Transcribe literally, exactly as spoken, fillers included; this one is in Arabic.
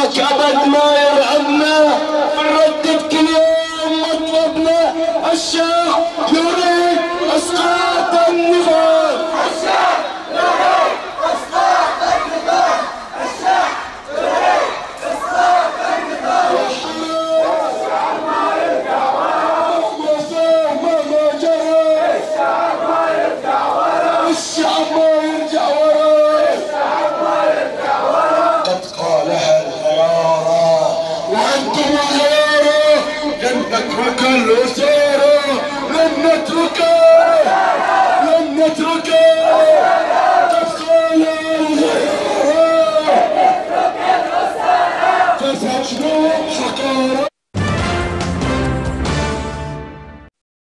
عشاق ابد ما يرعبنا، بنردد كل يوم مطلبنا، عشاق يريد اسقاط النظام، عشاق يريد اسقاط النظام، عشاق يريد اسقاط النظام. الشعب ما يرجع ورا، مهما جرى الشعب ما يرجع ورا، الشعب ما يرجع ورا، الشعب ما يرجع ورا. قد قالها الحرارة وانتم غيره، لن نترك الوزارة، لن نتركه لن نتركه، قد قالها الحرارة، نترك الوزارة، فسجنوا حقارة.